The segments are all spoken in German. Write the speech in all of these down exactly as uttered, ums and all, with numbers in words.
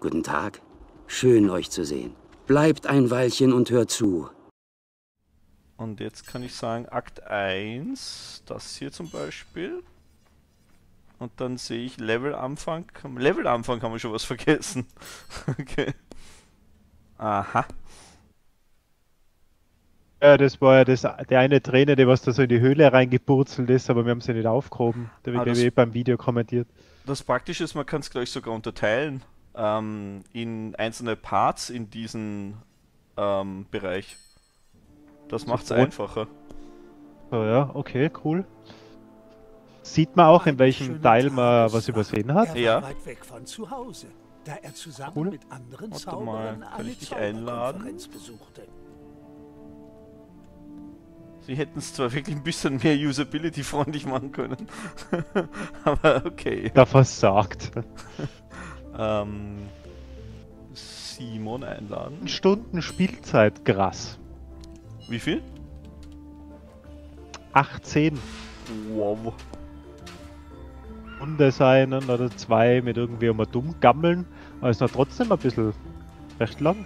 Guten Tag. Schön, euch zu sehen. Bleibt ein Weilchen und hört zu. Und jetzt kann ich sagen, Akt eins, das hier zum Beispiel. Und dann sehe ich Level-Anfang. Level-Anfang haben wir schon was vergessen. Okay. Aha. Ja, das war ja das, der eine Trainer, der was da so in die Höhle reingepurzelt ist, aber wir haben sie nicht aufgehoben. Da Ah, wird das- eh beim Video kommentiert. Das Praktische ist, man kann es gleich sogar unterteilen ähm, in einzelne Parts in diesem ähm, Bereich. Das macht es Sofort. einfacher. So, ja, okay, cool. Sieht man auch, in Eines welchem schönen Teil man Tages was war übersehen hat? Er war Ja. weit weg von zu Hause, da er zusammen Cool. mit anderen Warte Zauberern mal, kann eine ich dich einladen? Zauberkonferenz besuchte. Sie hätten es zwar wirklich ein bisschen mehr usability-freundlich machen können, aber okay. Da versagt. Ähm, Simon einladen. Stunden Spielzeit, krass. Wie viel? achtzehn Wow. Hunde sein oder zwei mit irgendwie immer dumm gammeln, aber ist noch trotzdem ein bisschen recht lang.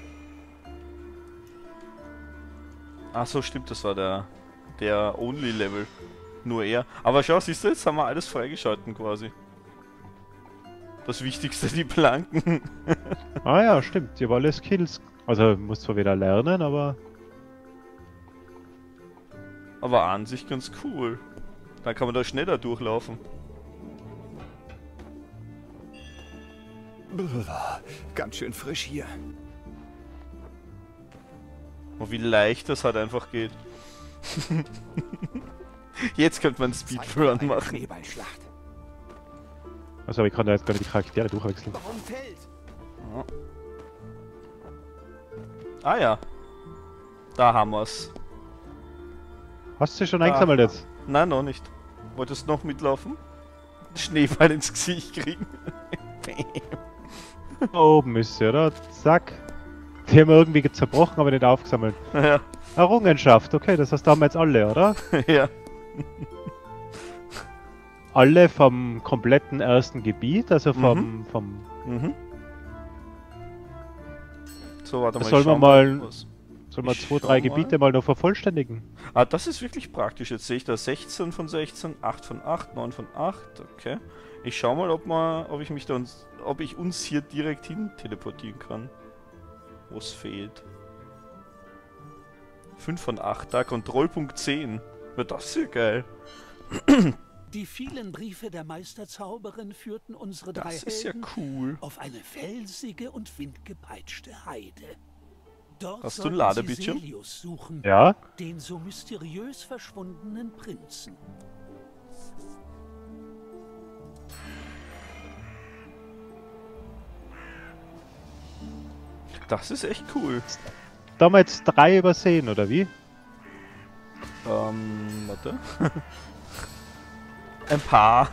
Ach so, stimmt, das war der, der Only-Level. Nur er. Aber schau, siehst du, jetzt haben wir alles freigeschalten quasi. Das Wichtigste, die Planken. Ah ja, stimmt, die haben alle Skills. Also muss zwar wieder lernen, aber Aber an sich ganz cool. Dann kann man da schneller durchlaufen. Brr, ganz schön frisch hier. Und wie leicht das halt einfach geht. Jetzt könnte man Zeit für Speedrun eine machen. Schneeballschlacht. also ich kann da jetzt gar nicht die Charaktere durchwechseln. Warum fällt? Ah ja. Da haben wir's. Hast du sie schon Ah. eingesammelt jetzt? Nein, noch nicht. Wolltest du noch mitlaufen? Schneeball ins Gesicht kriegen. Da oben ist sie, oder? Zack. Die haben wir irgendwie zerbrochen, aber nicht aufgesammelt. ja. Errungenschaft, okay, das heißt, da haben wir jetzt alle, oder? ja. Alle vom kompletten ersten Gebiet, also vom... vom Mhm. So, warte mal. Das ich soll man schau mal- was- Sollen wir Ich zwei, schau drei mal. Gebiete mal noch vervollständigen? Ah, das ist wirklich praktisch. Jetzt sehe ich da sechzehn von sechzehn, acht von acht, neun von acht. Okay. Ich schau mal, ob man, ob ich mich da uns, ob ich uns hier direkt hin teleportieren kann. Wo es fehlt. fünf von acht, da Kontrollpunkt zehn. Ja, das ist ja geil. Die vielen Briefe der Meisterzauberin führten unsere drei Das ist ja Helden cool. auf eine felsige und windgepeitschte Heide. Dort Hast du ein sollten Ladebildschirm? sie Selius suchen, Ja? den so mysteriös verschwundenen Prinzen. Das ist echt cool. Da haben wir jetzt drei übersehen, oder wie? Ähm, warte. Ein paar.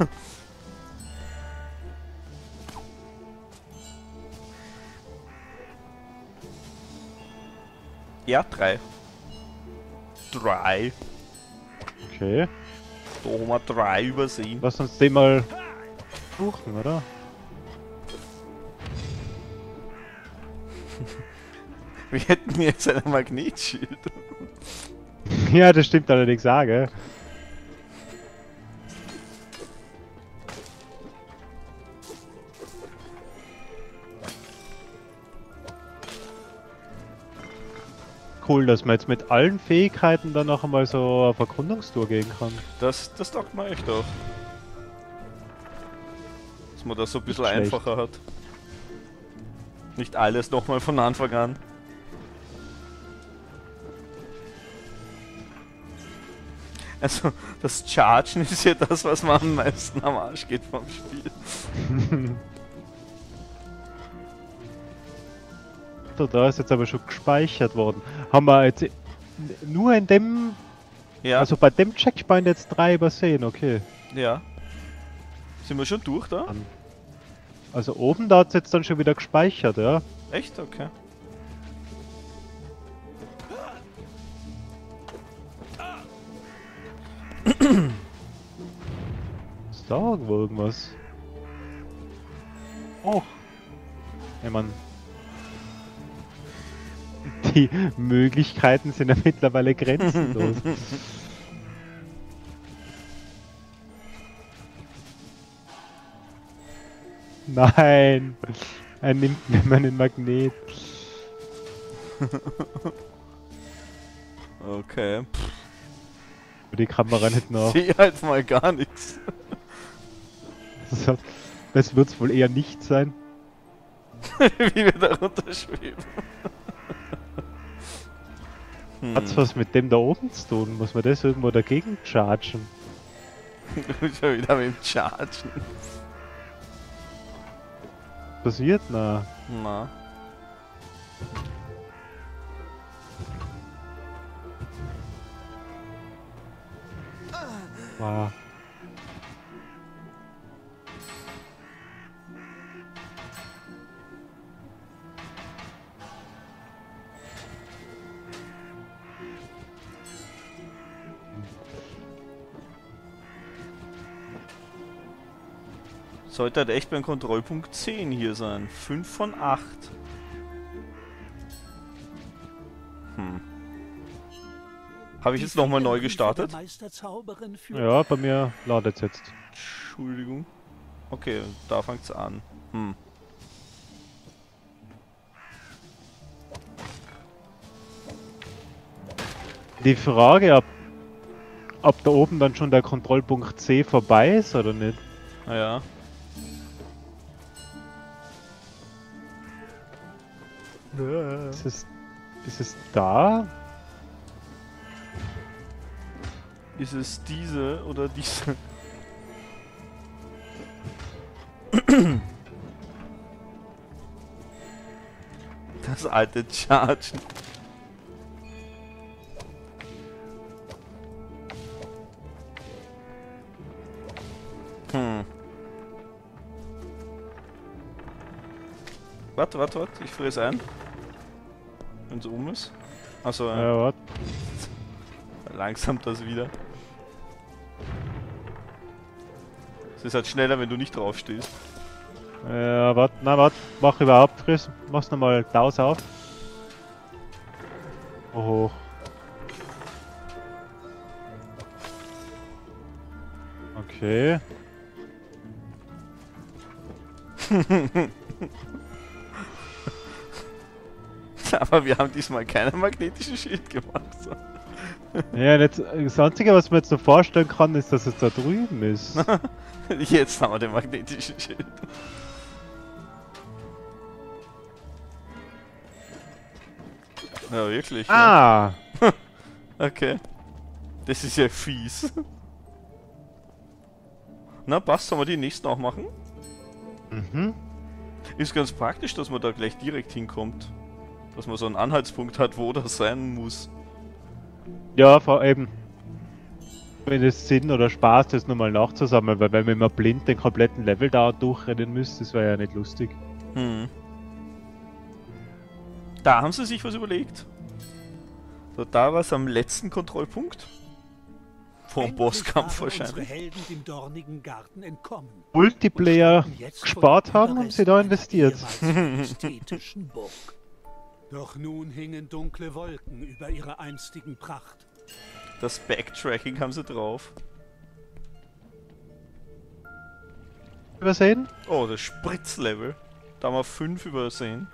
Ja, drei. Drei. Okay. Da haben wir drei übersehen. Lass uns den mal suchen, oder? Wir hätten jetzt ein Magnetschild. Ja, das stimmt allerdings auch, gell? Cool, dass man jetzt mit allen Fähigkeiten dann noch einmal so auf Erkundungstour gehen kann. Das, das taugt mir echt auch. Dass man das so ein bisschen schlecht. einfacher hat. Nicht alles nochmal von Anfang an. Also, das Chargen ist ja das, was mir am meisten am Arsch geht vom Spiel. So, da ist jetzt aber schon gespeichert worden. Haben wir jetzt nur in dem, Ja, also bei dem Checkpoint jetzt drei übersehen, okay. ja. Sind wir schon durch da? Also oben, da hat es jetzt dann schon wieder gespeichert, ja. Echt? Okay. Ist da irgendwo irgendwas? Och. Ich mein, die Möglichkeiten sind ja mittlerweile grenzenlos. Nein! Er nimmt mir meinen Magnet. Okay. Die Kamera nicht Ich noch. sehe halt mal gar nichts. Das, das wird es wohl eher nicht sein. Wie wir da runterschweben. Hm. Hat's was mit dem da oben zu tun? Muss man das irgendwo dagegen chargen? Schon wieder mit dem Chargen. Passiert? Na. Na. Wow. Sollte halt echt beim Kontrollpunkt zehn hier sein. fünf von acht. Hm. Habe ich jetzt nochmal neu gestartet? Ja, bei mir ladet jetzt. Entschuldigung. Okay, da fängt's an. Hm. Die Frage, ob, ob da oben dann schon der Kontrollpunkt C vorbei ist oder nicht. Naja. Ist es, ist es da? Ist es diese oder diese? Das alte Chargen. Hm. Warte, warte, warte, ich friere es ein. Wenn es um ist. Achso, ja. Ja, warte. Langsam das wieder. Es ist halt schneller, wenn du nicht drauf stehst. Ja, warte, na warte, mach überhaupt frisch. Mach's nochmal Daus auf. Oh, hoch. Okay. Aber wir haben diesmal keinen magnetischen Schild gemacht. So. Ja, jetzt, das Einzige, was man jetzt so vorstellen kann, ist, dass es da drüben ist. Jetzt haben wir den magnetischen Schild. Ja, wirklich. Ah! Ja. Okay. Das ist ja fies. Na, passt, sollen wir die nächsten auch machen? Mhm. Ist ganz praktisch, dass man da gleich direkt hinkommt. Dass man so einen Anhaltspunkt hat, wo das sein muss. Ja, vor allem. Wenn es Sinn oder Spaß ist, nochmal nachzusammeln, weil wenn man immer blind den kompletten Level da durchrennen müsste, das wäre ja nicht lustig. Hm. Da haben sie sich was überlegt. So, da war es am letzten Kontrollpunkt. Vor dem Bosskampf wahrscheinlich. Helden dem dornigen Garten entkommen. Multiplayer Jetzt gespart vor haben, haben sie da Überresten investiert. einer ehemals ästhetischen Burg. Doch nun hingen dunkle Wolken über ihrer einstigen Pracht. Das Backtracking haben sie drauf. Übersehen? Oh, das Spritzlevel. Da haben wir fünf übersehen.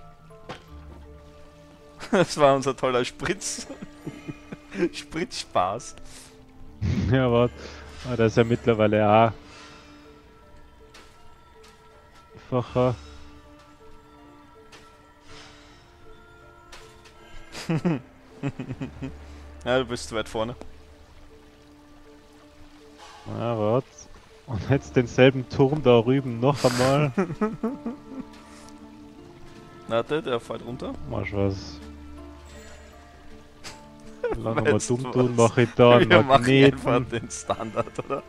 Das war unser toller Spritz. Spritzspaß. Ja, warte. Ah, das ist ja mittlerweile auch einfacher. Ja, du bist zu weit vorne. Ah, warte. Und jetzt denselben Turm da rüben noch einmal. Warte, der fällt runter. Mach was. Lange mal Weißt dumm du tun, was? mache ich da einen Wir machen einfach Magneten. den Standard, oder?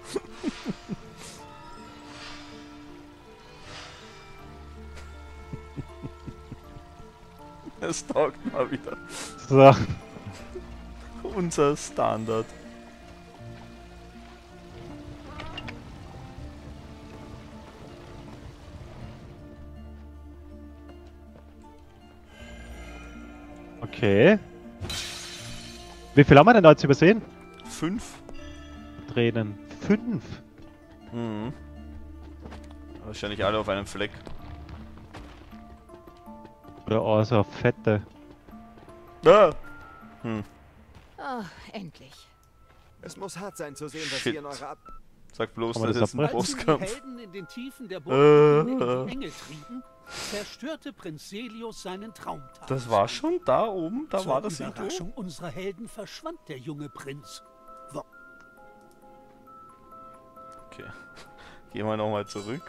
Es taugt mal wieder. So. Unser Standard. Okay. Wie viel haben wir denn da jetzt übersehen? Fünf. Tränen. Fünf? Mhm. Wahrscheinlich alle auf einem Fleck. Oder oh, so fette. Ah. Hm. Oh, endlich. Es muss hart sein zu sehen, was Shit. ihr in eurer Ab... Sag bloß, Kann man das das ist ein abbrechen? Als sie die Bosskampf. Helden in den Tiefen der Äh, Burg in äh. die Enge trieben, zerstörte Prinz Selius seinen Traumtag. Das war schon da oben, da Zur war das irgendwo. Überraschung unserer Helden verschwand der junge Prinz. Wo Okay. Gehen wir nochmal zurück.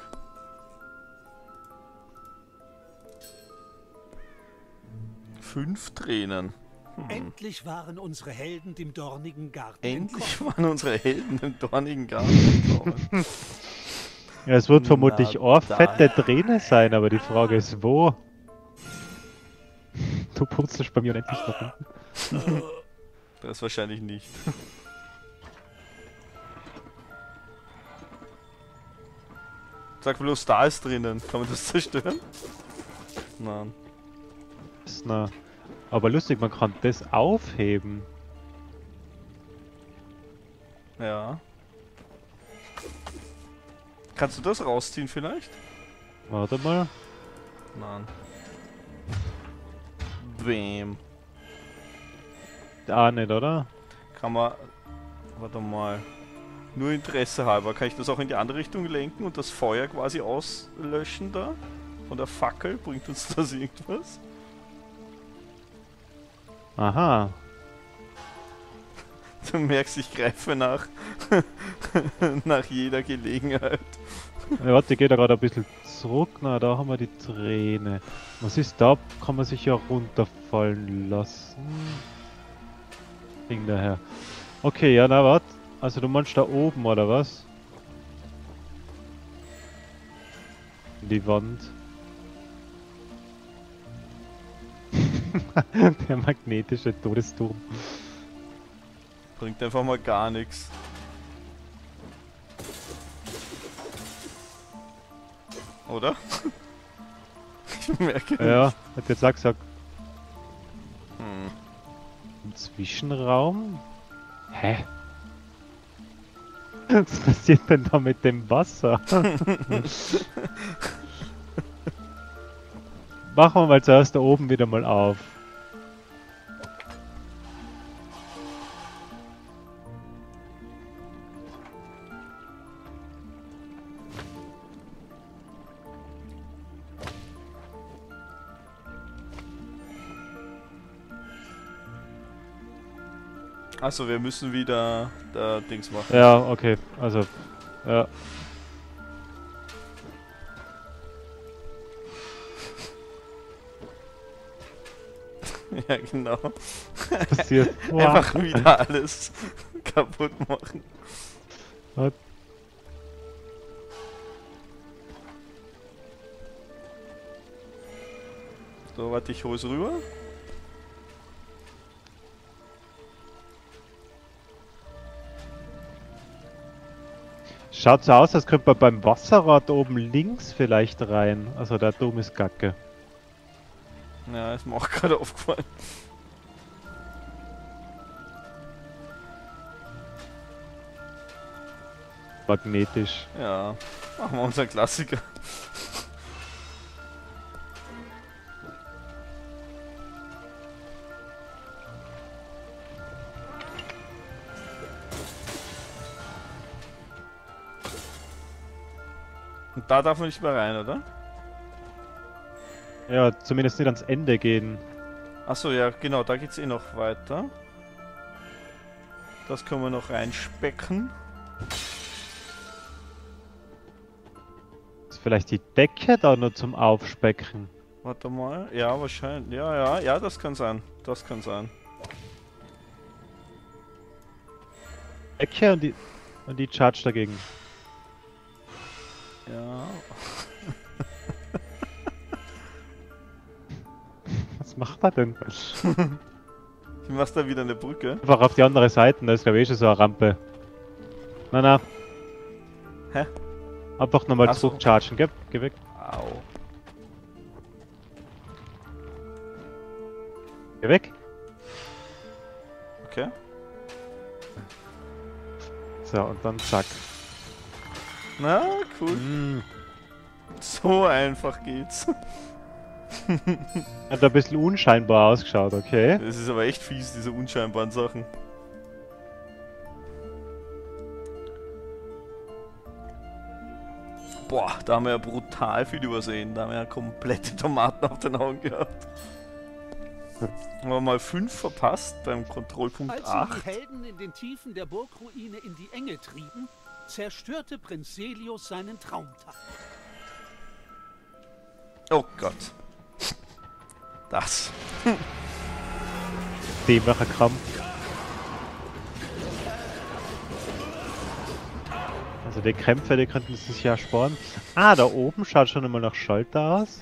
Fünf Tränen. Hm. Endlich waren unsere Helden dem dornigen Garten Endlich entkommen. waren unsere Helden im dornigen Garten gekommen. Ja, es wird vermutlich Na, oh, da. fette Träne sein, aber die Frage ist, wo? Du putzelst bei mir unendlich nach unten. Das wahrscheinlich nicht. Sag bloß, da ist drinnen. Kann man das zerstören? Nein. Na, aber lustig, man kann das aufheben. Ja. Kannst du das rausziehen vielleicht? Warte mal. Nein. Bäm. Ah, nicht, oder? Kann man... Warte mal. Nur Interesse halber. Kann ich das auch in die andere Richtung lenken und das Feuer quasi auslöschen da? Von der Fackel? Bringt uns das irgendwas? Aha. Du merkst, ich greife nach... nach jeder Gelegenheit. Ja, warte, ich gehe da gerade ein bisschen zurück. Na, da haben wir die Träne. Was ist da? Kann man sich ja runterfallen lassen. Ding daher. Okay, ja, na, warte. Also du meinst da oben, oder was? Die Wand. Der magnetische Todesturm. Bringt einfach mal gar nichts. Oder? Ich merke Ja, nicht. hat jetzt auch gesagt. Hm. Im Zwischenraum? Hä? Was passiert denn da mit dem Wasser? Machen wir mal zuerst da oben wieder mal auf. Achso, wir müssen wieder da Dings machen. Ja, okay, also, ja. Ja, genau. Passiert. Einfach wieder alles kaputt machen. Was? So, warte, ich hol's rüber. Schaut so aus, als könnte man beim Wasserrad oben links vielleicht rein. Also der Dom ist Gacke. Ja, ist mir auch gerade aufgefallen. Magnetisch. Ja, machen wir unseren Klassiker. Und da darf man nicht mehr rein, oder? Ja, zumindest nicht ans Ende gehen. Achso, ja, genau, da geht's eh noch weiter. Das können wir noch reinspecken. Ist vielleicht die Decke da nur zum Aufspecken? Warte mal. Ja, wahrscheinlich. Ja, ja, ja, das kann sein. Das kann sein. Decke und die, und die Charge dagegen. Ja. Was macht er denn? Ich mach's da wieder eine Brücke. Einfach auf die andere Seite, da ist glaube ich eh schon so eine Rampe. Na na. Hä? Einfach nochmal Ach so. zurückchargen, gell? Geh weg. Au. Geh weg. Okay. So, und dann zack. Na, cool. Mm. So einfach geht's. Hat ein bisschen unscheinbar ausgeschaut, okay. Das ist aber echt fies, diese unscheinbaren Sachen. Boah, da haben wir ja brutal viel übersehen. Da haben wir ja komplette Tomaten auf den Augen gehabt. Haben wir mal fünf verpasst beim Kontrollpunkt Als sie acht. die Helden in den Tiefen der Burgruine in die Enge trieben, zerstörte Prinz Selius seinen Traumtag. Oh Gott. Das. Dämlicher Kram. Also die Krämpfe, die könnten sich ja sparen. Ah, da oben schaut schon immer nach Schalter aus.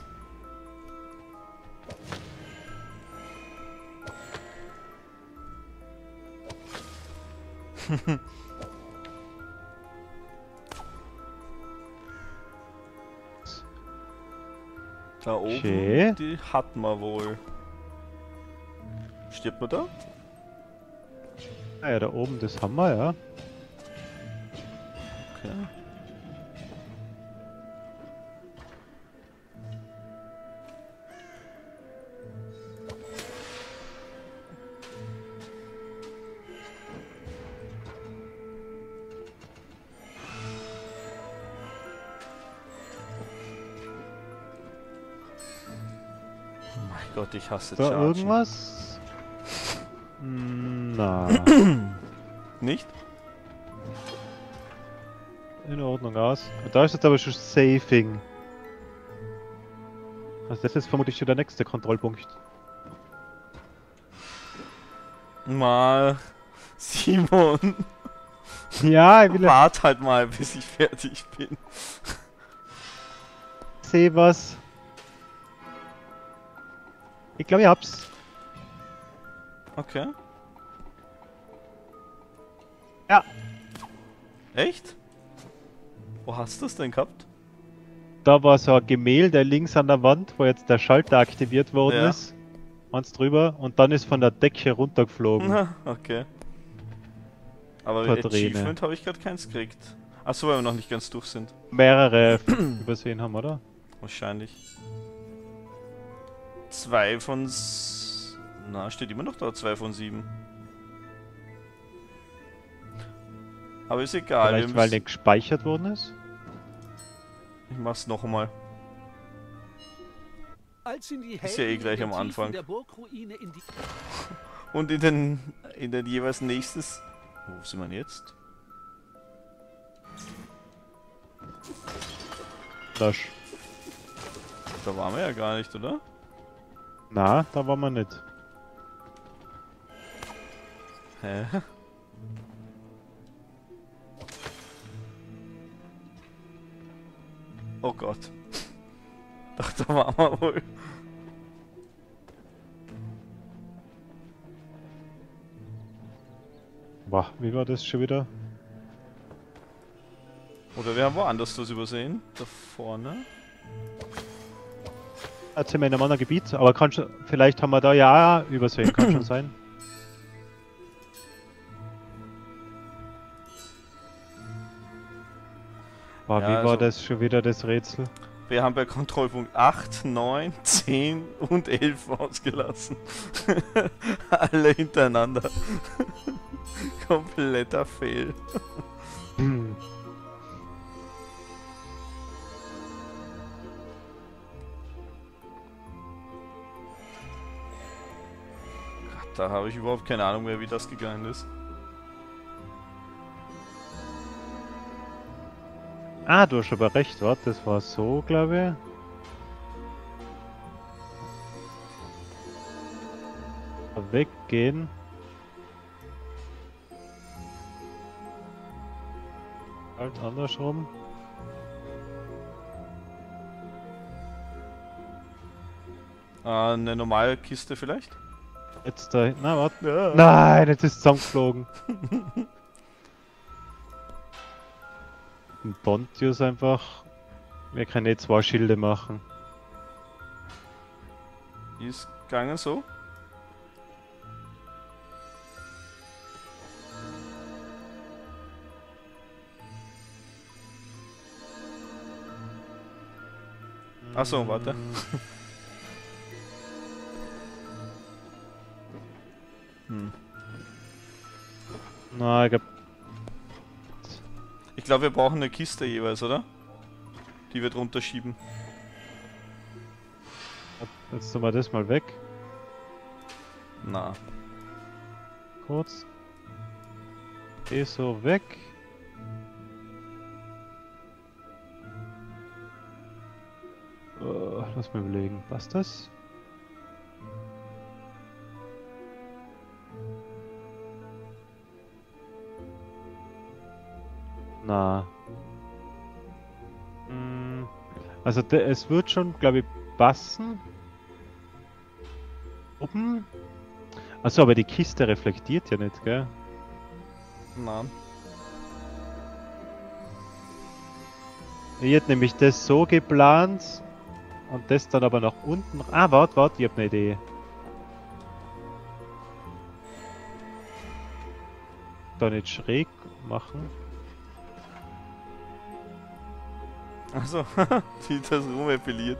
Da oben, Okay. die hatten wir wohl. Stirbt man da? Ah ja, da oben, das haben wir, ja. Okay. Oh mein Gott, ich hasse Da Chargen. irgendwas? Hm, Na, Nicht? in Ordnung aus. Und da ist jetzt aber schon Saving. Also das ist vermutlich schon der nächste Kontrollpunkt. Mal. Simon. Ja, ich will ja Wart halt mal, bis ich fertig bin. sehen was. Ich glaube, ich hab's. Okay. Ja. Echt? Wo hast du es denn gehabt? Da war so ein Gemälde links an der Wand, wo jetzt der Schalter aktiviert worden Ja. ist. Eins drüber und dann ist von der Decke runtergeflogen. Na, okay. Aber Quadrine. Achievement habe ich gerade keins gekriegt. Achso, weil wir noch nicht ganz durch sind. Mehrere übersehen haben, oder? Wahrscheinlich. Zwei von... S Na, steht immer noch da, zwei von sieben. Aber ist egal, wir Vielleicht weil müssen... nicht gespeichert worden ist? Ich mach's noch einmal. Als ihn die Ist ja eh Helden gleich in den am Tiefen Anfang. der Burgruine in die Und in den... in den jeweils nächstes... Wo sind wir denn jetzt? Lösch. Da waren wir ja gar nicht, oder? Na, da waren wir nicht. Hä? Oh Gott. Doch, da waren wir wohl. Boah, wie war das schon wieder? Oder wir haben woanders das übersehen. Da vorne. Jetzt sind wir in einem anderen Gebiet, aber kann schon, vielleicht haben wir da ja übersehen, kann schon sein. Boah, Ja, wie war also- das schon wieder, das Rätsel? Wir haben bei Kontrollpunkt acht, neun, zehn und elf ausgelassen. Alle hintereinander. Kompletter Fail. Hm. Gott, da habe ich überhaupt keine Ahnung mehr, wie das gegangen ist. Ah, du hast aber recht, warte, das war so, glaube ich. Weggehen. Halt andersrum. Äh, eine normale Kiste vielleicht? Jetzt da. Na, warte. Ja. Nein, jetzt ist es zusammengeflogen. Ein Pontius einfach. Wir können jetzt zwei Schilde machen. Ist gegangen so? Achso, warte. hm. Na, ich glaub... Ich glaube, wir brauchen eine Kiste jeweils, oder? Die wir drunter schieben. Jetzt tun wir das mal weg. Na. Kurz. Geh so weg. Uh, lass mal überlegen. Passt das? Na. Hm. Also de, es wird schon, glaube ich, passen. Oben. Achso, aber die Kiste reflektiert ja nicht, gell? Nein. Ich hätte nämlich das so geplant und das dann aber nach unten. Ah, warte, warte, ich hab eine Idee. Da nicht schräg machen. Achso, die das rumepelliert.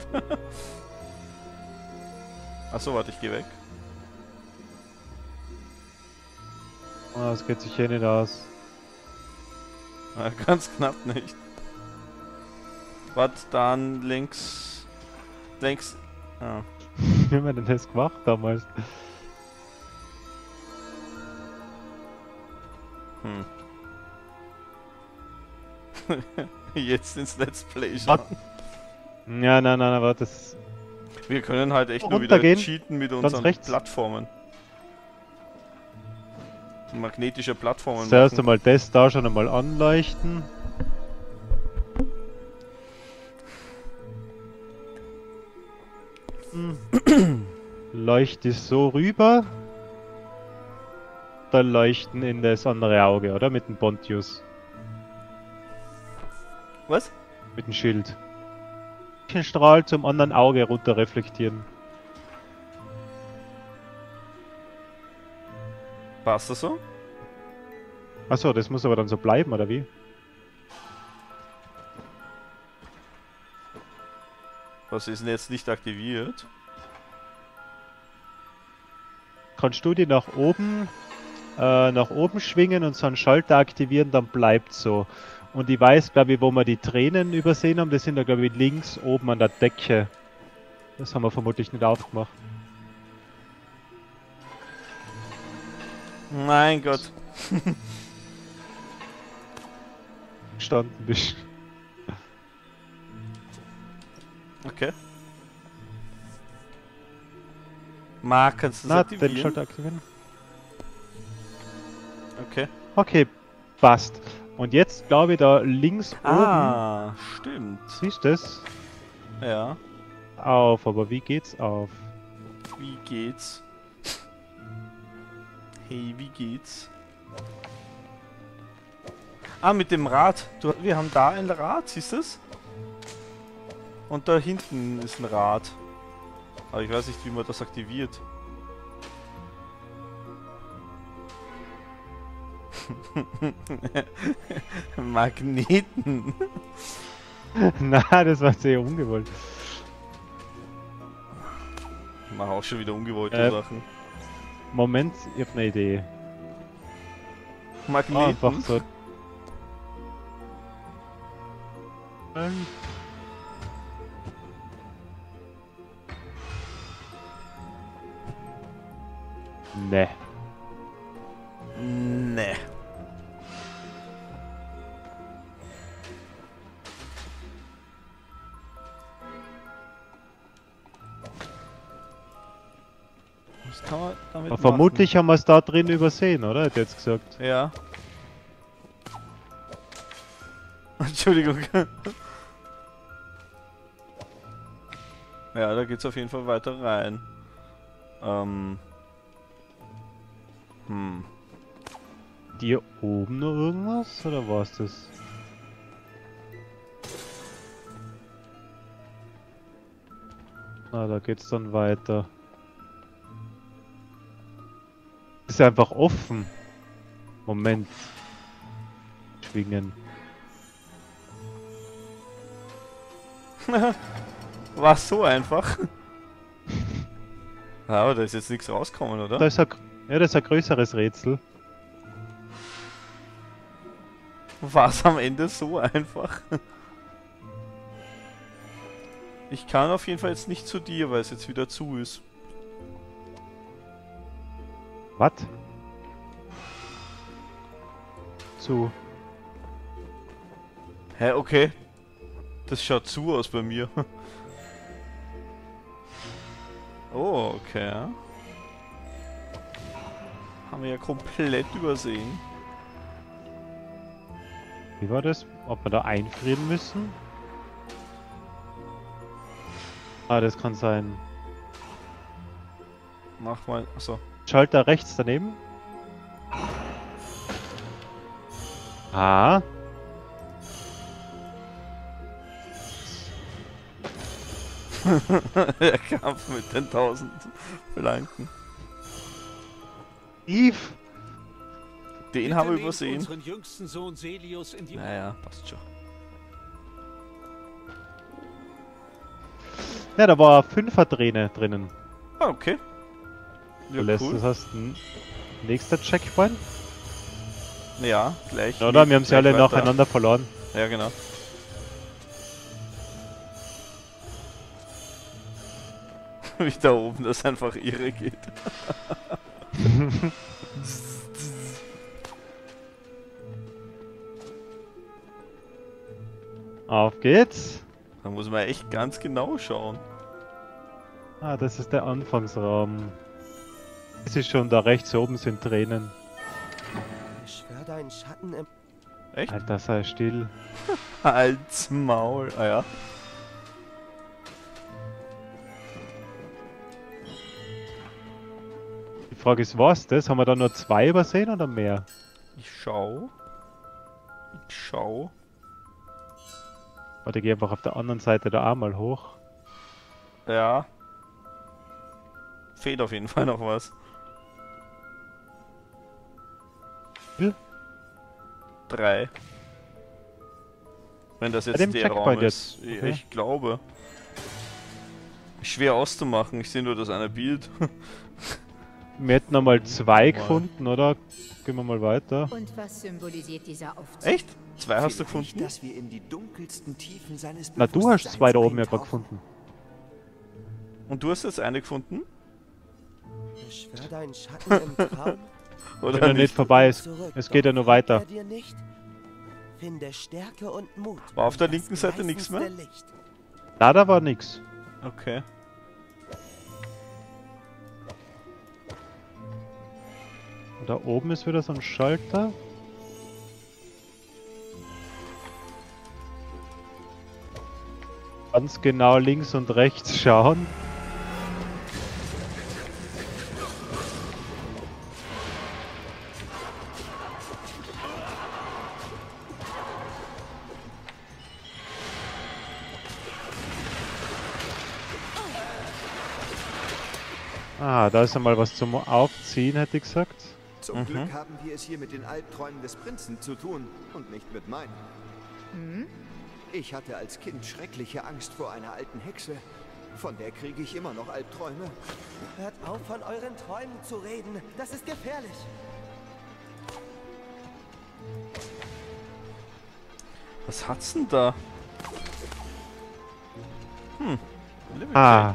Achso, warte, ich geh weg. Ah, das geht sich hier nicht aus. Ah, ganz knapp nicht. Warte, dann links. Links. Ah. Wie haben wir denn das gemacht damals? Hm. Jetzt ins Let's Play schauen. Ja, nein, nein, nein, warte, das... Wir können halt echt nur wieder Runtergehen. cheaten mit Ganz unseren rechts. Plattformen. Magnetische Plattformen Zuerst machen. einmal das da schon einmal anleuchten. Hm. Leuchte so rüber. Dann leuchten in das andere Auge, oder? Mit dem Pontius. Was? Mit dem Schild. Den Strahl zum anderen Auge runter reflektieren. Passt das so? Achso, das muss aber dann so bleiben, oder wie? Was ist denn jetzt nicht aktiviert? Kannst du die nach oben, äh, nach oben schwingen und so einen Schalter aktivieren, dann bleibt so. Und ich weiß, glaube ich, wo wir die Tränen übersehen haben, das sind da, glaube ich, links oben an der Decke. Das haben wir vermutlich nicht aufgemacht. Mein Gott. Gestanden bist. Okay. Mark, kannst du das Na, aktivieren? den Schalter aktivieren. Okay. Okay, passt. Und jetzt, glaube ich, da links Ah, stimmt. oben, siehst du das? Ja. Auf, aber wie geht's auf? Wie geht's? Hey, wie geht's? Ah, mit dem Rad. Du, wir haben da ein Rad, siehst du es? Und da hinten ist ein Rad. Aber ich weiß nicht, wie man das aktiviert. Magneten. Na, das war sehr ungewollt. Ich mache auch schon wieder ungewollte Äh, Sachen. Moment, ich hab eine Idee. Magneten? Ah, einfach so. Ne. Nee. Was kann man damit Aber vermutlich haben wir es da drin übersehen, oder? Hat er jetzt gesagt. machen? Ja. Entschuldigung. Ja, da geht's auf jeden Fall weiter rein. Ähm. Hm. Hier oben noch irgendwas? Oder war's das? Ah, da geht's dann weiter. Ist einfach offen. Moment. Schwingen. War so einfach. Ja, aber da ist jetzt nichts rausgekommen, oder? Da ist ein, ja, das ist ein größeres Rätsel. War es am Ende so einfach? Ich kann auf jeden Fall jetzt nicht zu dir, weil es jetzt wieder zu ist. Was? Zu. Hä, okay. Das schaut zu aus bei mir. Oh, okay. Ja. Haben wir ja komplett übersehen. Wie war das? Ob wir da einfrieren müssen? Ah, das kann sein. Mach mal. Achso. Schalter rechts daneben. Ah. Der Kampf mit den tausend Flanken. Eve! Den haben wir übersehen. Unseren jüngsten Sohn Selius in die Naja, passt schon. Ja, da war Fünfer-Träne drinnen. Ah, okay. Ja, Lässt, cool. Das heißt, ein nächster Checkpoint. Ja, gleich. Oder? Wir haben sie gleich alle weiter. nacheinander verloren. Ja, genau. Wie da oben das einfach irre geht. Auf geht's. Da muss man echt ganz genau schauen. Ah, das ist der Anfangsraum. Es ist schon da rechts oben sind Tränen. Beschwör deinen Schatten im... Echt? Alter, sei still. Halt's Maul. Ah ja. Die Frage ist, was das? Haben wir da nur zwei übersehen oder mehr? Ich schau. Ich schau. Warte, geh einfach auf der anderen Seite da einmal hoch. Ja. Fehlt auf jeden Fall noch was. Hm? Drei. Wenn das Bei jetzt dem der Checkpoint Raum jetzt. ist. Ich, Okay. ich glaube. Schwer auszumachen. Ich sehe nur das eine Bild. Wir hätten nochmal zwei Mal. gefunden, oder? Gehen wir mal weiter. Und was symbolisiert dieser Aufzug? Echt? Zwei hast du Vielleicht, gefunden? dass wir in die dunkelsten Tiefen seines Na, du hast zwei da oben ja gerade Bewusstseins gefunden. Und du hast jetzt eine gefunden? eintauchen. Beschwör deinen Schatten im Traum. Wenn Oder er nicht nicht? vorbei ist. Zurück, Es geht ja doch nur weiter. folgt er dir nicht? Finde Stärke und Mut. War auf der und das linken Seite nichts mehr? gleißendste Licht. Da, da war nix. Okay. Und da oben ist wieder so ein Schalter. Ganz genau links und rechts schauen. Ah, da ist einmal was zum Aufziehen, hätte ich gesagt. Zum Mhm. Glück haben wir es hier mit den Albträumen des Prinzen zu tun und nicht mit meinen. Hm? Ich hatte als Kind schreckliche Angst vor einer alten Hexe. Von der kriege ich immer noch Albträume. Hört auf, von euren Träumen zu reden. Das ist gefährlich. Was hat's denn da? Hm. Level Ah.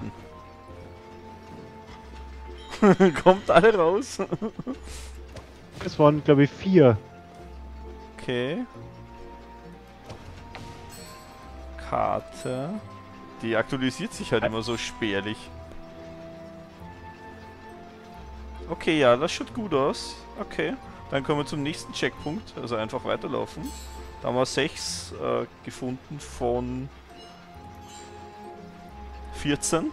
checken. Kommt alle raus. Es waren, glaube ich, vier. Okay. Karte. Die aktualisiert sich halt immer so spärlich. Okay, ja, das schaut gut aus. Okay. Dann kommen wir zum nächsten Checkpunkt. Also einfach weiterlaufen. Da haben wir sechs äh, gefunden von vierzehn.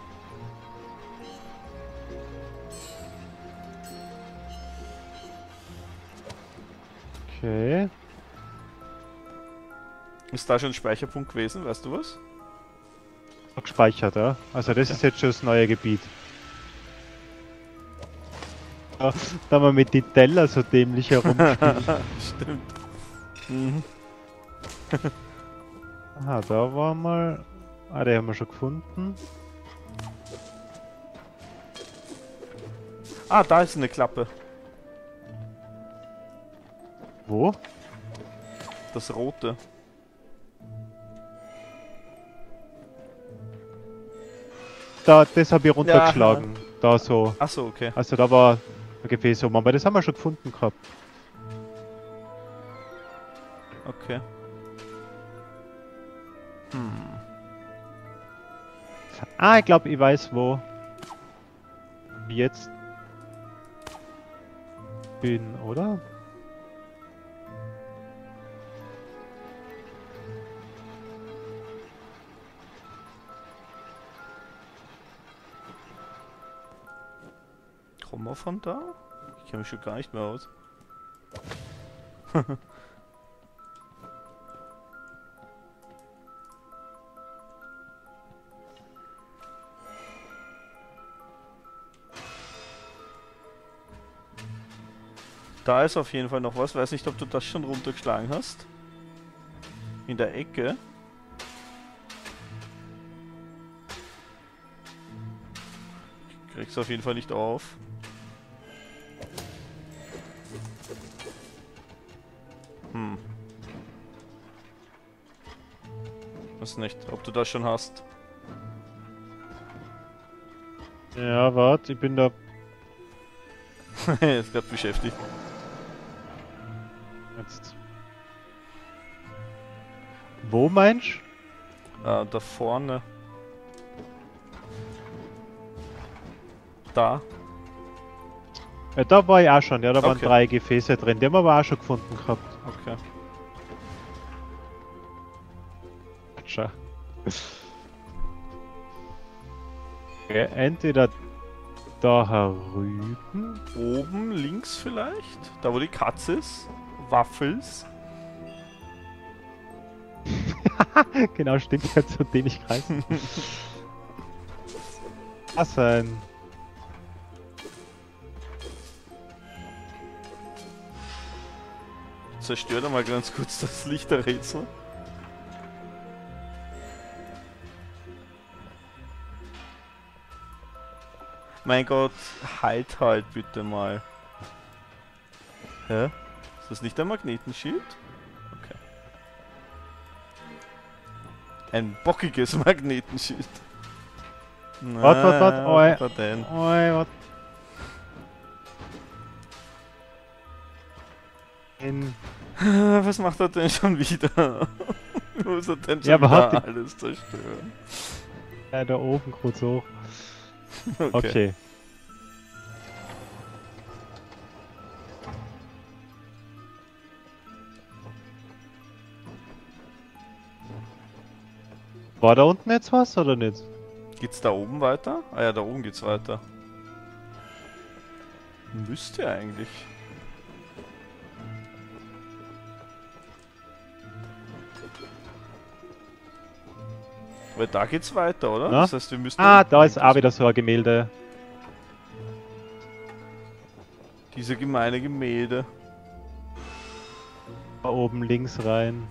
Okay. Ist da schon ein Speicherpunkt gewesen? Weißt du was? Gespeichert, ja. Also das ist jetzt schon das neue Gebiet. Da, da haben wir mit den Teller so dämlich herumgespielt. Stimmt. Mhm. Aha, da war mal... Ah, den haben wir schon gefunden. Ah, da ist eine Klappe. Wo? Das rote. Da, das habe ich runtergeschlagen. Da so. Achso, okay. Also da war ein Gefäß oben, aber das haben wir schon gefunden gehabt. Okay. Hm. Ah, ich glaube, ich weiß wo. Ich jetzt bin, oder? Kommen wir von da? Ich kenne mich schon gar nicht mehr aus. Da ist auf jeden Fall noch was. Weiß nicht, ob du das schon runtergeschlagen hast. In der Ecke. Ich krieg's auf jeden Fall nicht auf. Hm. Weiß nicht, ob du das schon hast. Ja, warte, ich bin da. Ist gerade beschäftigt. Jetzt. Wo meinst du? Ah, da vorne. Da. Ja, da war ich auch schon, ja, da waren Okay. drei Gefäße drin, die haben wir aber auch schon gefunden gehabt. Okay. Schau. Okay, entweder da herüben. Oben links vielleicht? Da wo die Katze ist? Waffels? Genau, stimmt, ja, zu den ich kreisen. Was sein? Zerstört einmal ganz kurz das Lichterrätsel. Mein Gott, halt halt bitte mal. Hä? Ist das nicht ein Magnetenschild? Okay. Ein bockiges Magnetenschild. Wart, wart, wart, oi. was war denn? Oi, wat? In. Was macht er denn schon wieder? Muss er denn schon Ja, aber wieder hat alles zerstören? Ja, da oben kurz hoch. Okay. Okay. War da unten jetzt was oder nicht? Geht's da oben weiter? Ah ja, da oben geht's weiter. Müsste eigentlich. Weil da geht's weiter, oder? Na? Das heißt, wir müssen... Ah, da ist irgendwas- auch wieder so ein Gemälde. Diese gemeine Gemälde. Da oben links rein.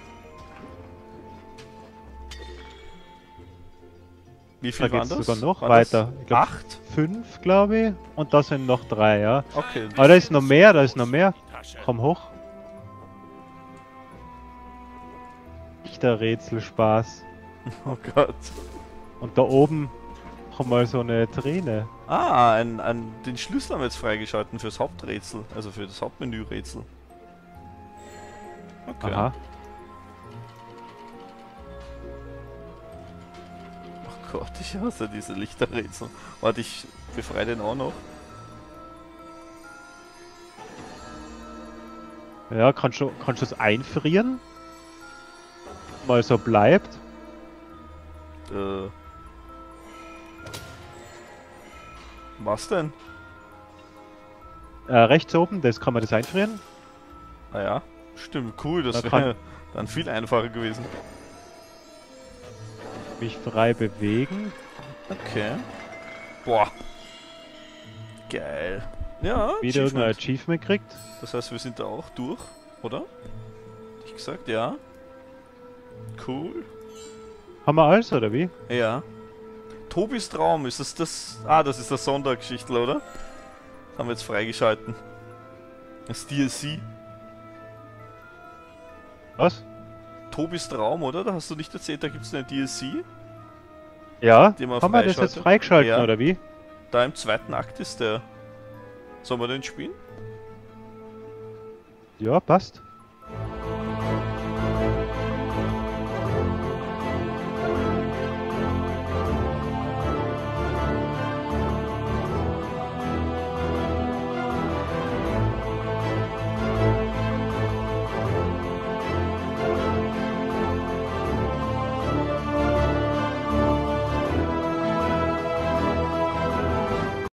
Wie viel Da waren geht's das? sogar noch Waren weiter. Das Ich glaub, acht? Fünf, glaube ich. Und da sind noch drei, ja. Okay. Aber da ist noch mehr, da ist noch mehr. Komm hoch. Echter Rätselspaß. Oh Gott. Und da oben haben wir so eine Träne. Ah, ein, ein, den Schlüssel haben wir jetzt freigeschalten fürs Haupträtsel. Also für das Hauptmenü-Rätsel. Okay. Aha. Oh Gott, ich hasse diese Lichterrätsel. Warte, ich befreie den auch noch. Ja, kannst du, kannst du es einfrieren? Mal so bleibt. Äh. Was denn? Äh, rechts oben, das kann man das einfrieren. Ah ja, stimmt, cool, das Da kann- wäre dann viel einfacher gewesen. Mich frei bewegen. Okay. Boah. Geil. Ja, Wieder irgendein Achievement. Achievement kriegt. Das heißt, wir sind da auch durch, oder? Hätte ich gesagt, ja. Cool. Haben wir alles, oder wie? Ja. Tobis Traum, ist das das... Ah, das ist das Sondergeschichtel, oder? Haben wir jetzt freigeschalten. Das D L C. Was? Tobis Traum, oder? Da hast du nicht erzählt, da gibt es eine D L C. Ja? Die man Haben wir das jetzt freischaltet? freigeschalten, Ja. oder wie? Da im zweiten Akt ist der. Sollen wir den spielen? Ja, passt.